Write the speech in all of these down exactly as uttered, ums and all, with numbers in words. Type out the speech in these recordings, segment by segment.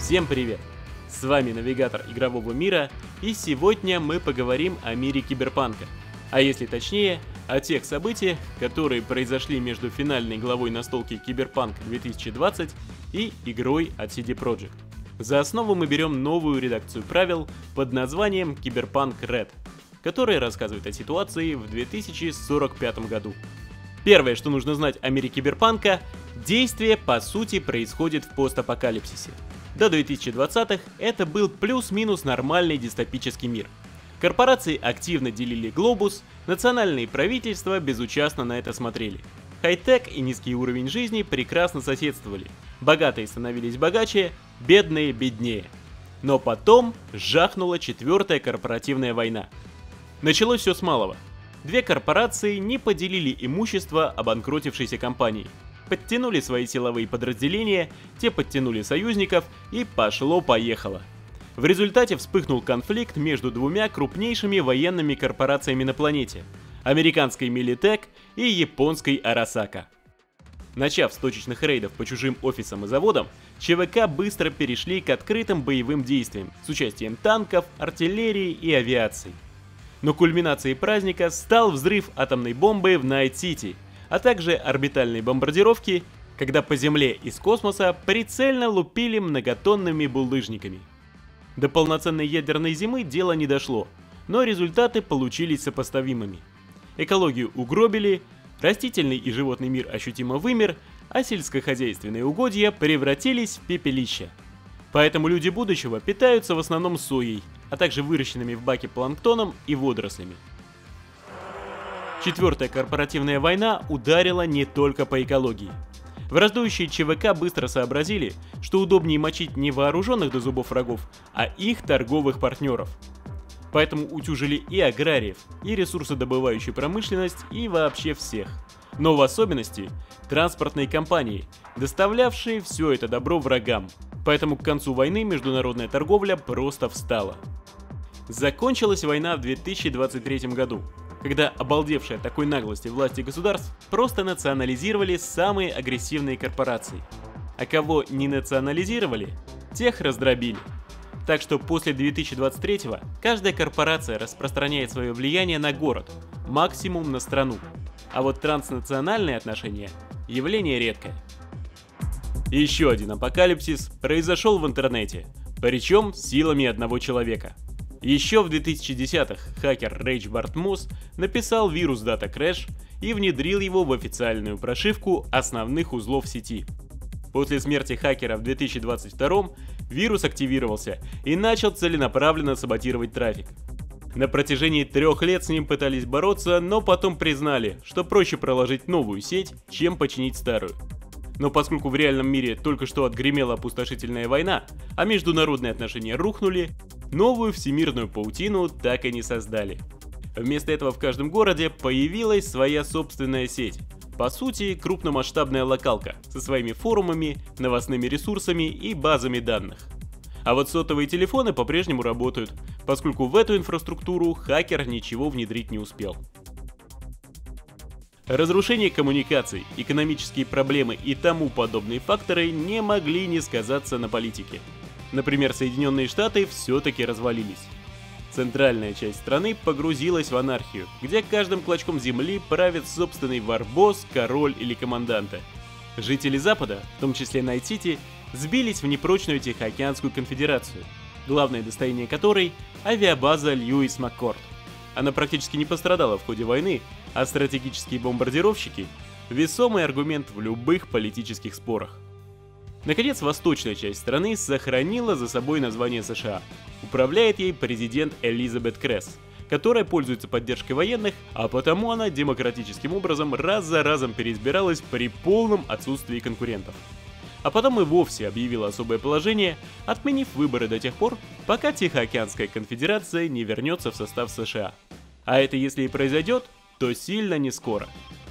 Всем привет! С вами навигатор игрового мира, и сегодня мы поговорим о мире киберпанка. А если точнее, о тех событиях, которые произошли между финальной главой настолки Киберпанк две тысячи двадцать и игрой от си ди Projekt. За основу мы берем новую редакцию правил под названием Киберпанк Ред, которая рассказывает о ситуации в две тысячи сорок пятом году. Первое, что нужно знать о мире киберпанка, действие по сути происходит в постапокалипсисе. До две тысячи двадцатых это был плюс-минус нормальный дистопический мир. Корпорации активно делили глобус, национальные правительства безучастно на это смотрели. Хай-тек и низкий уровень жизни прекрасно соседствовали. Богатые становились богаче, бедные беднее. Но потом жахнула четвертая корпоративная война. Началось все с малого. Две корпорации не поделили имущество обанкротившейся компании. Подтянули свои силовые подразделения, те подтянули союзников, и пошло-поехало. В результате вспыхнул конфликт между двумя крупнейшими военными корпорациями на планете – американской Militech и японской Arasaka. Начав с точечных рейдов по чужим офисам и заводам, ЧВК быстро перешли к открытым боевым действиям с участием танков, артиллерии и авиации. Но кульминацией праздника стал взрыв атомной бомбы в Найт-Сити, а также орбитальной бомбардировки, когда по Земле из космоса прицельно лупили многотонными булыжниками. До полноценной ядерной зимы дело не дошло, но результаты получились сопоставимыми. Экологию угробили, растительный и животный мир ощутимо вымер, а сельскохозяйственные угодья превратились в пепелище. Поэтому люди будущего питаются в основном соей, а также выращенными в баке планктоном и водорослями. Четвертая корпоративная война ударила не только по экологии. Враждующие ЧВК быстро сообразили, что удобнее мочить не вооруженных до зубов врагов, а их торговых партнеров. Поэтому утюжили и аграриев, и ресурсодобывающую промышленность, и вообще всех. Но в особенности транспортные компании, доставлявшие все это добро врагам. Поэтому к концу войны международная торговля просто встала. Закончилась война в две тысячи двадцать третьем году, когда обалдевшие от такой наглости власти государств просто национализировали самые агрессивные корпорации. А кого не национализировали, тех раздробили. Так что после две тысячи двадцать третьего каждая корпорация распространяет свое влияние на город, максимум на страну. А вот транснациональные отношения – явление редкое. Еще один апокалипсис произошел в интернете, причем силами одного человека. Еще в две тысячи десятых хакер Rage Bart Moss написал вирус Data Crash и внедрил его в официальную прошивку основных узлов сети. После смерти хакера в две тысячи двадцать втором вирус активировался и начал целенаправленно саботировать трафик. На протяжении трех лет с ним пытались бороться, но потом признали, что проще проложить новую сеть, чем починить старую. Но поскольку в реальном мире только что отгремела опустошительная война, а международные отношения рухнули, новую всемирную паутину так и не создали. Вместо этого в каждом городе появилась своя собственная сеть. По сути, крупномасштабная локалка со своими форумами, новостными ресурсами и базами данных. А вот сотовые телефоны по-прежнему работают, поскольку в эту инфраструктуру хакер ничего внедрить не успел. Разрушение коммуникаций, экономические проблемы и тому подобные факторы не могли не сказаться на политике. Например, Соединенные Штаты все-таки развалились. Центральная часть страны погрузилась в анархию, где каждым клочком земли правит собственный варбосс, король или команданта. Жители Запада, в том числе Найт-Сити, сбились в непрочную Тихоокеанскую конфедерацию, главное достояние которой – авиабаза Льюис Маккорд. Она практически не пострадала в ходе войны, а стратегические бомбардировщики – весомый аргумент в любых политических спорах. Наконец, восточная часть страны сохранила за собой название США. Управляет ей президент Элизабет Кресс, которая пользуется поддержкой военных, а потому она демократическим образом раз за разом переизбиралась при полном отсутствии конкурентов. А потом и вовсе объявила особое положение, отменив выборы до тех пор, пока Тихоокеанская конфедерация не вернется в состав США. А это если и произойдет, то сильно не скоро.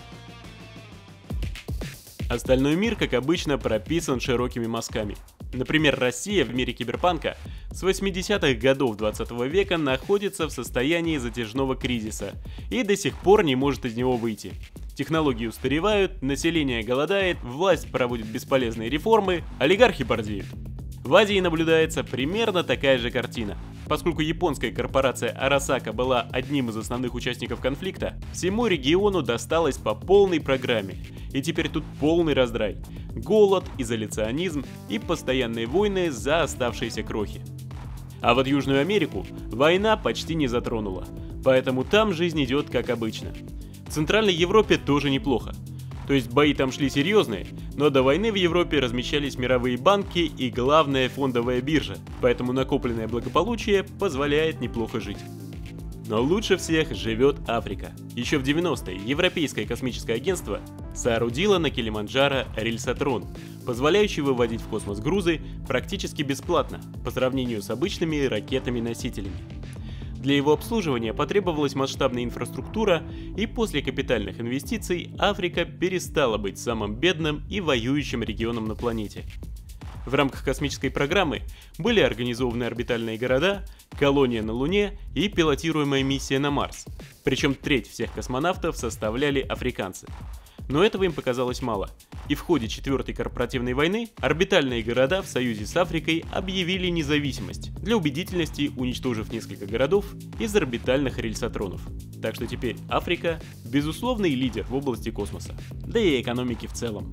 Остальной мир, как обычно, прописан широкими мазками. Например, Россия в мире киберпанка с восьмидесятых годов двадцатого века находится в состоянии затяжного кризиса и до сих пор не может из него выйти. Технологии устаревают, население голодает, власть проводит бесполезные реформы, олигархи бордеют. В Азии наблюдается примерно такая же картина. Поскольку японская корпорация Arasaka была одним из основных участников конфликта, всему региону досталось по полной программе. И теперь тут полный раздрай. Голод, изоляционизм и постоянные войны за оставшиеся крохи. А вот Южную Америку война почти не затронула, поэтому там жизнь идет как обычно. В Центральной Европе тоже неплохо. То есть бои там шли серьезные, но до войны в Европе размещались мировые банки и главная фондовая биржа, поэтому накопленное благополучие позволяет неплохо жить. Но лучше всех живет Африка. Еще в девяностые Европейское космическое агентство соорудило на Килиманджаро рельсотрон, позволяющий выводить в космос грузы практически бесплатно по сравнению с обычными ракетами-носителями. Для его обслуживания потребовалась масштабная инфраструктура, и после капитальных инвестиций Африка перестала быть самым бедным и воюющим регионом на планете. В рамках космической программы были организованы орбитальные города, колония на Луне и пилотируемая миссия на Марс, причем треть всех космонавтов составляли африканцы. Но этого им показалось мало, и в ходе четвертой корпоративной войны орбитальные города в союзе с Африкой объявили независимость, для убедительности уничтожив несколько городов из орбитальных рельсотронов. Так что теперь Африка – безусловный лидер в области космоса, да и экономики в целом.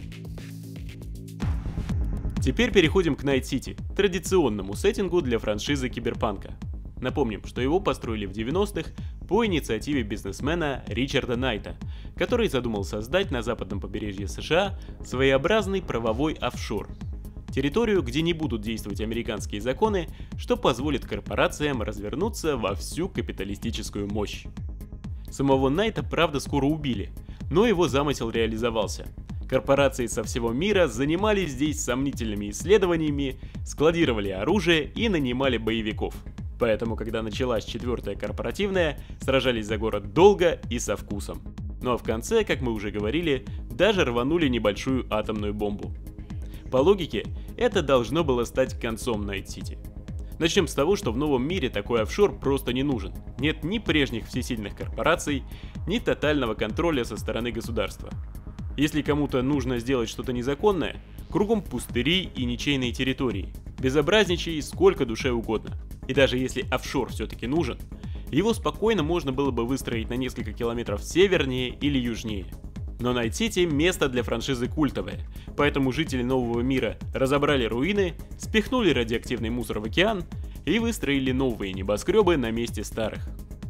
Теперь переходим к Найт Сити, традиционному сеттингу для франшизы Киберпанка. Напомним, что его построили в девяностых по инициативе бизнесмена Ричарда Найта, который задумал создать на западном побережье США своеобразный правовой офшор. Территорию, где не будут действовать американские законы, что позволит корпорациям развернуться во всю капиталистическую мощь. Самого Найта, правда, скоро убили, но его замысел реализовался. Корпорации со всего мира занимались здесь сомнительными исследованиями, складировали оружие и нанимали боевиков. Поэтому, когда началась четвертая корпоративная, сражались за город долго и со вкусом. Ну а в конце, как мы уже говорили, даже рванули небольшую атомную бомбу. По логике, это должно было стать концом Найт Сити. Начнем с того, что в новом мире такой офшор просто не нужен. Нет ни прежних всесильных корпораций, ни тотального контроля со стороны государства. Если кому-то нужно сделать что-то незаконное, кругом пустыри и ничейные территории. Безобразничай сколько душе угодно. И даже если офшор все-таки нужен, его спокойно можно было бы выстроить на несколько километров севернее или южнее. Но Найт Сити место для франшизы культовое, поэтому жители нового мира разобрали руины, спихнули радиоактивный мусор в океан и выстроили новые небоскребы на месте старых.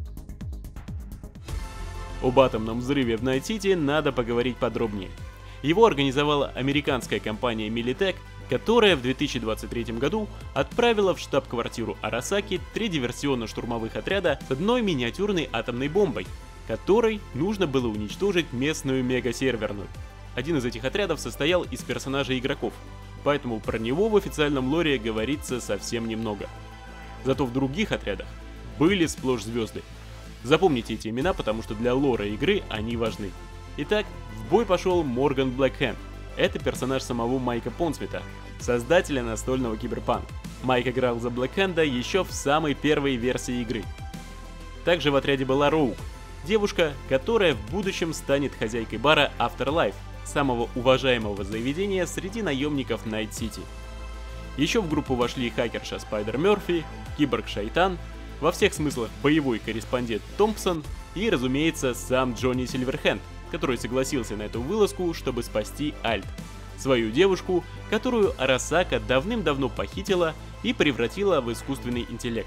Об атомном взрыве в Найт Сити надо поговорить подробнее. Его организовала американская компания Militech, которая в две тысячи двадцать третьем году отправила в штаб-квартиру Арасаки три диверсионно-штурмовых отряда с одной миниатюрной атомной бомбой, которой нужно было уничтожить местную мегасерверную. Один из этих отрядов состоял из персонажей игроков, поэтому про него в официальном лоре говорится совсем немного. Зато в других отрядах были сплошь звезды. Запомните эти имена, потому что для лора игры они важны. Итак, в бой пошел Морган Блэкхенд. Это персонаж самого Майка Понсмита, создателя настольного Киберпанк. Майк играл за Блэкхенда еще в самой первой версии игры. Также в отряде была Роук, девушка, которая в будущем станет хозяйкой бара Afterlife, самого уважаемого заведения среди наемников Найт Сити. Еще в группу вошли хакерша Спайдер Мерфи, киборг Шайтан, во всех смыслах боевой корреспондент Томпсон и, разумеется, сам Джонни Сильверхенд, который согласился на эту вылазку, чтобы спасти Альт, свою девушку, которую Арасака давным-давно похитила и превратила в искусственный интеллект.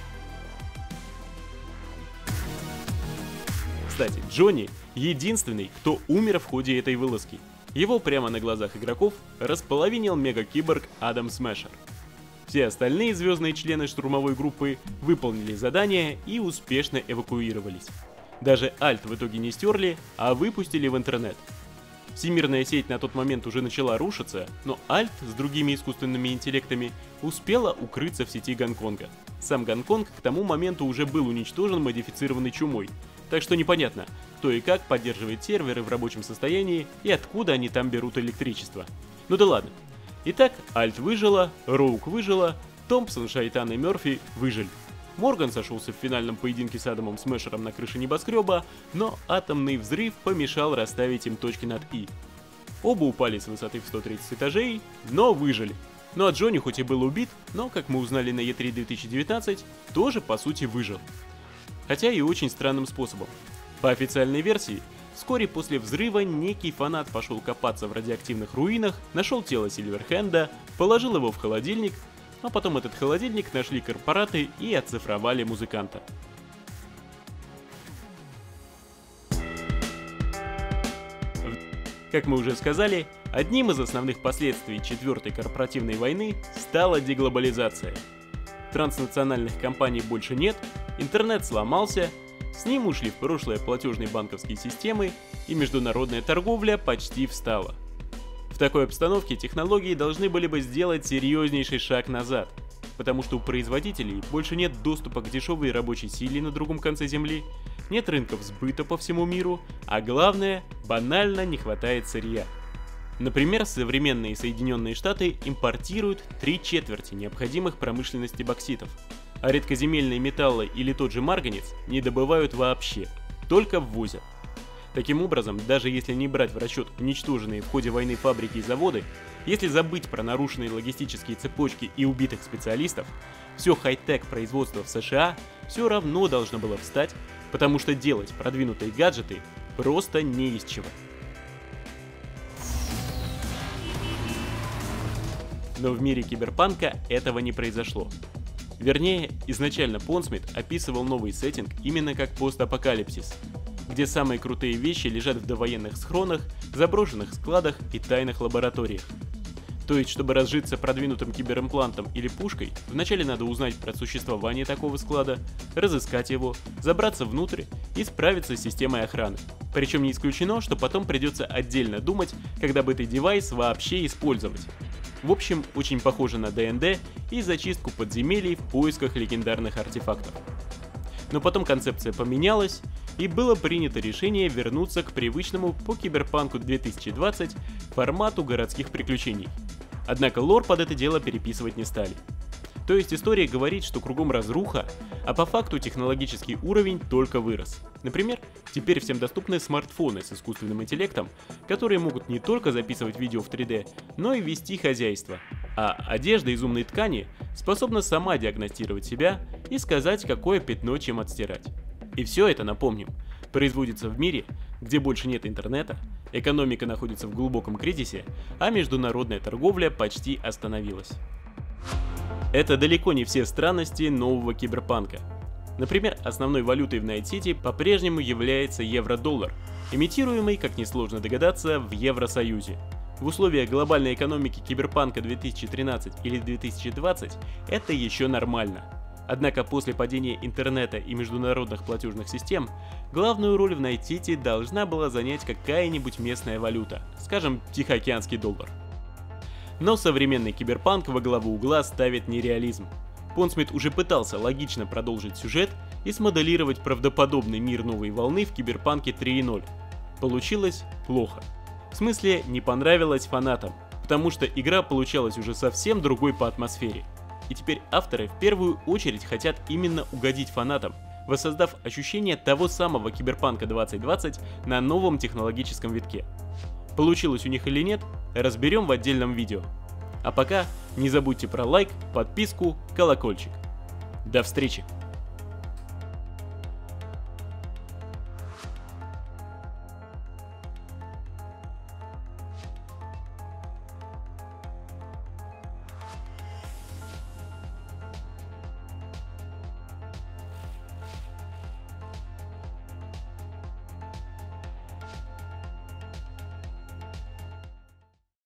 Кстати, Джонни единственный, кто умер в ходе этой вылазки. Его прямо на глазах игроков располовинил мега-киборг Адам Смешер. Все остальные звездные члены штурмовой группы выполнили задание и успешно эвакуировались. Даже Альт в итоге не стерли, а выпустили в интернет. Всемирная сеть на тот момент уже начала рушиться, но Альт с другими искусственными интеллектами успела укрыться в сети Гонконга. Сам Гонконг к тому моменту уже был уничтожен модифицированной чумой, так что непонятно, кто и как поддерживает серверы в рабочем состоянии и откуда они там берут электричество. Ну да ладно. Итак, Альт выжила, Роук выжила, Томпсон, Шайтан и Мерфи выжили. Морган сошелся в финальном поединке с Адамом Смешером на крыше небоскреба, но атомный взрыв помешал расставить им точки над «и». Оба упали с высоты в сто тридцать этажей, но выжили. Ну а Джонни хоть и был убит, но, как мы узнали на и три две тысячи девятнадцать, тоже по сути выжил. Хотя и очень странным способом. По официальной версии, вскоре после взрыва некий фанат пошел копаться в радиоактивных руинах, нашел тело Сильверхенда, положил его в холодильник, а потом этот холодильник нашли корпораты и оцифровали музыканта. Как мы уже сказали, одним из основных последствий четвертой корпоративной войны стала деглобализация. Транснациональных компаний больше нет, интернет сломался, с ним ушли в прошлое платежные банковские системы, и международная торговля почти встала. В такой обстановке технологии должны были бы сделать серьезнейший шаг назад, потому что у производителей больше нет доступа к дешевой рабочей силе на другом конце земли, нет рынков сбыта по всему миру, а главное, банально не хватает сырья. Например, современные Соединенные Штаты импортируют три четверти необходимых промышленности бокситов, а редкоземельные металлы или тот же марганец не добывают вообще, только ввозят. Таким образом, даже если не брать в расчет уничтоженные в ходе войны фабрики и заводы, если забыть про нарушенные логистические цепочки и убитых специалистов, все хай-тек производство в США все равно должно было встать, потому что делать продвинутые гаджеты просто не из чего. Но в мире киберпанка этого не произошло. Вернее, изначально Pondsmith описывал новый сеттинг именно как постапокалипсис, где самые крутые вещи лежат в довоенных схронах, заброшенных складах и тайных лабораториях. То есть, чтобы разжиться продвинутым киберимплантом или пушкой, вначале надо узнать про существование такого склада, разыскать его, забраться внутрь и справиться с системой охраны. Причем не исключено, что потом придется отдельно думать, когда бы этот девайс вообще использовать. В общем, очень похоже на ди эн ди и зачистку подземелий в поисках легендарных артефактов. Но потом концепция поменялась, и было принято решение вернуться к привычному по Киберпанку две тысячи двадцать формату городских приключений. Однако лор под это дело переписывать не стали. То есть история говорит, что кругом разруха, а по факту технологический уровень только вырос. Например, теперь всем доступны смартфоны с искусственным интеллектом, которые могут не только записывать видео в три дэ, но и вести хозяйство. А одежда из умной ткани способна сама диагностировать себя и сказать, какое пятно чем отстирать. И все это, напомним, производится в мире, где больше нет интернета, экономика находится в глубоком кризисе, а международная торговля почти остановилась. Это далеко не все странности нового киберпанка. Например, основной валютой в Найт-Сити по-прежнему является евро-доллар, имитируемый, как несложно догадаться, в Евросоюзе. В условиях глобальной экономики киберпанка две тысячи тринадцать или две тысячи двадцать это еще нормально. Однако после падения интернета и международных платежных систем, главную роль в Найт-Сити должна была занять какая-нибудь местная валюта, скажем, тихоокеанский доллар. Но современный киберпанк во главу угла ставит нереализм. Pondsmith уже пытался логично продолжить сюжет и смоделировать правдоподобный мир новой волны в Киберпанке три ноль. Получилось плохо. В смысле, не понравилось фанатам, потому что игра получалась уже совсем другой по атмосфере. И теперь авторы в первую очередь хотят именно угодить фанатам, воссоздав ощущение того самого Киберпанка двадцать двадцать на новом технологическом витке. Получилось у них или нет, разберем в отдельном видео. А пока не забудьте про лайк, подписку, колокольчик. До встречи!